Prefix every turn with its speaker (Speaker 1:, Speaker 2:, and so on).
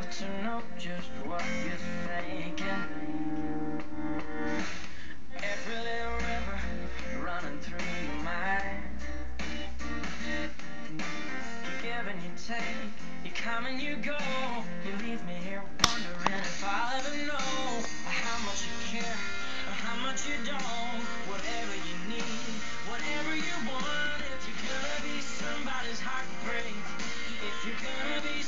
Speaker 1: love to know just what you're thinking. Every little river running through your mind. You give and you take, you come and you go. You leave me here wondering if I'll ever know how much you care or how much you don't. Whatever you need, whatever you want. If you're gonna be somebody's heartbreak, if you're gonna be